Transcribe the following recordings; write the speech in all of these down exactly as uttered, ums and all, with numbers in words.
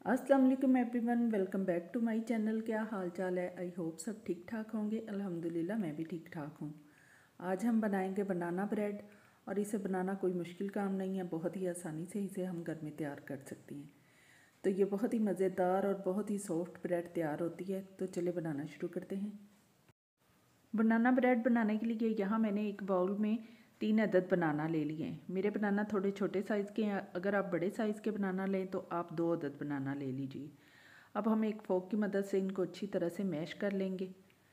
अस्सलाम वालेकुम everyone, welcome back to my channel. क्या हाल चाल है? आई होप सब ठीक ठाक होंगे। अल्हम्दुलिल्लाह मैं भी ठीक ठाक हूँ। आज हम बनाएंगे बनाना ब्रेड और इसे बनाना कोई मुश्किल काम नहीं है, बहुत ही आसानी से इसे हम घर में तैयार कर सकते हैं। तो ये बहुत ही मज़ेदार और बहुत ही सॉफ्ट ब्रेड तैयार होती है। तो चलिए बनाना शुरू करते हैं। बनाना ब्रेड बनाने के लिए यहाँ मैंने एक बाउल में तीन अदद बनाना ले लिए हैं। मेरे बनाना थोड़े छोटे साइज़ के हैं, अगर आप बड़े साइज़ के बनाना लें तो आप दो अदद बनाना ले लीजिए। अब हम एक फोक की मदद से इनको अच्छी तरह से मैश कर लेंगे।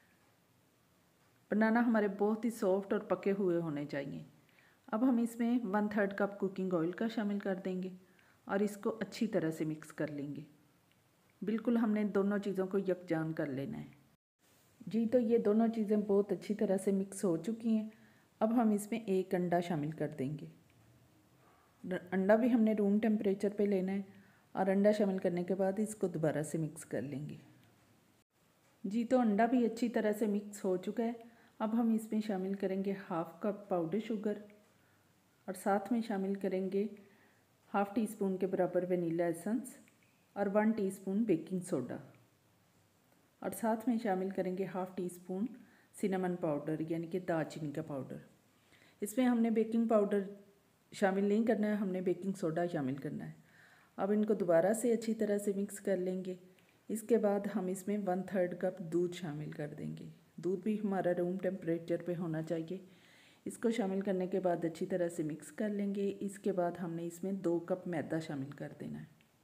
बनाना हमारे बहुत ही सॉफ्ट और पके हुए होने चाहिए। अब हम इसमें one third cup cooking oil का शामिल कर देंगे और इसको अच्छी तरह से मिक्स कर लेंगे। बिल्कुल हमने दोनों चीज़ों को यकजान कर लेना है। जी तो ये दोनों चीज़ें बहुत अच्छी तरह से मिक्स हो चुकी हैं। अब हम इसमें एक अंडा शामिल कर देंगे। अंडा भी हमने रूम टेम्परेचर पे लेना है और अंडा शामिल करने के बाद इसको दोबारा से मिक्स कर लेंगे। जी तो अंडा भी अच्छी तरह से मिक्स हो चुका है। अब हम इसमें शामिल करेंगे हाफ़ कप पाउडर शुगर और साथ में शामिल करेंगे हाफ़ टी स्पून के बराबर वनीला एसेंस और वन टीस्पून बेकिंग सोडा और साथ में शामिल करेंगे half teaspoon cinnamon powder यानी कि दालचीनी का पाउडर। इसमें हमने बेकिंग पाउडर शामिल नहीं करना है, हमने बेकिंग सोडा शामिल करना है। अब इनको दोबारा से अच्छी तरह से मिक्स कर लेंगे। इसके बाद हम इसमें वन थर्ड कप दूध शामिल कर देंगे। दूध भी हमारा रूम टेम्परेचर पे होना चाहिए। इसको शामिल करने के बाद अच्छी तरह से मिक्स कर लेंगे। इसके बाद हमने इसमें दो कप मैदा शामिल कर देना है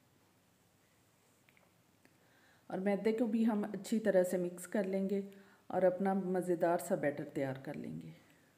और मैदे को भी हम अच्छी तरह से मिक्स कर लेंगे और अपना मज़ेदार सा बैटर तैयार कर लेंगे।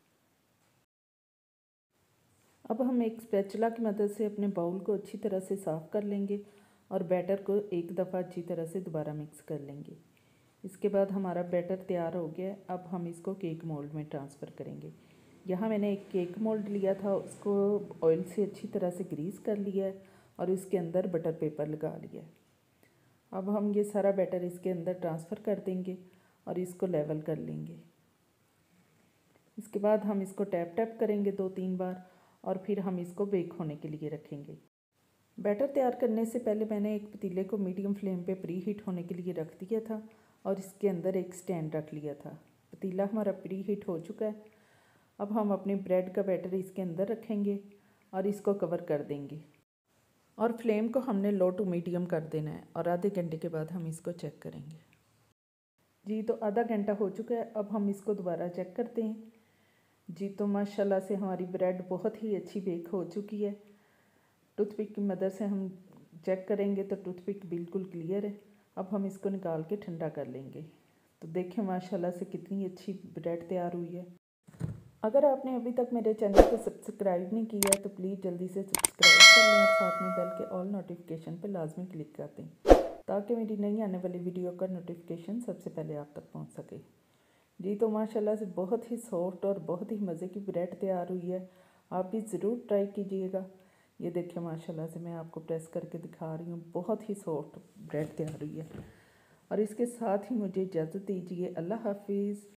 अब हम एक स्पैचुला की मदद से अपने बाउल को अच्छी तरह से साफ़ कर लेंगे और बैटर को एक दफ़ा अच्छी तरह से दोबारा मिक्स कर लेंगे। इसके बाद हमारा बैटर तैयार हो गया है। अब हम इसको केक मोल्ड में ट्रांसफ़र करेंगे। यहाँ मैंने एक केक मोल्ड लिया था, उसको ऑयल से अच्छी तरह से ग्रीस कर लिया है और इसके अंदर बटर पेपर लगा लिया है। अब हम ये सारा बैटर इसके अंदर ट्रांसफ़र कर देंगे और इसको लेवल कर लेंगे। इसके बाद हम इसको टैप टैप करेंगे दो तीन बार और फिर हम इसको बेक होने के लिए रखेंगे। बैटर तैयार करने से पहले मैंने एक पतीले को मीडियम फ्लेम पे प्री हीट होने के लिए रख दिया था और इसके अंदर एक स्टैंड रख लिया था। पतीला हमारा प्री हीट हो चुका है। अब हम अपने ब्रेड का बैटर इसके अंदर रखेंगे और इसको कवर कर देंगे और फ्लेम को हमने लो टू मीडियम कर देना है और आधे घंटे के बाद हम इसको चेक करेंगे। जी तो आधा घंटा हो चुका है। अब हम इसको दोबारा चेक करते हैं। जी तो माशाल्लाह से हमारी ब्रेड बहुत ही अच्छी बेक हो चुकी है। टूथपिक की मदद से हम चेक करेंगे तो टूथपिक बिल्कुल क्लियर है। अब हम इसको निकाल के ठंडा कर लेंगे। तो देखें माशाल्लाह से कितनी अच्छी ब्रेड तैयार हुई है। अगर आपने अभी तक मेरे चैनल को सब्सक्राइब नहीं किया है तो प्लीज़ जल्दी से सब्सक्राइब कर लें और साथ में बेल के ऑल नोटिफिकेशन पर लाजमी क्लिक कर दें ताकि मेरी नई आने वाली वीडियो का नोटिफिकेशन सबसे पहले आप तक पहुंच सके। जी तो माशाल्लाह से बहुत ही सॉफ्ट और बहुत ही मज़े की ब्रेड तैयार हुई है। आप भी ज़रूर ट्राई कीजिएगा। ये देखिए माशाल्लाह से मैं आपको प्रेस करके दिखा रही हूँ, बहुत ही सॉफ्ट ब्रेड तैयार हुई है। और इसके साथ ही मुझे इजाज़त दीजिए। अल्लाह हाफिज़।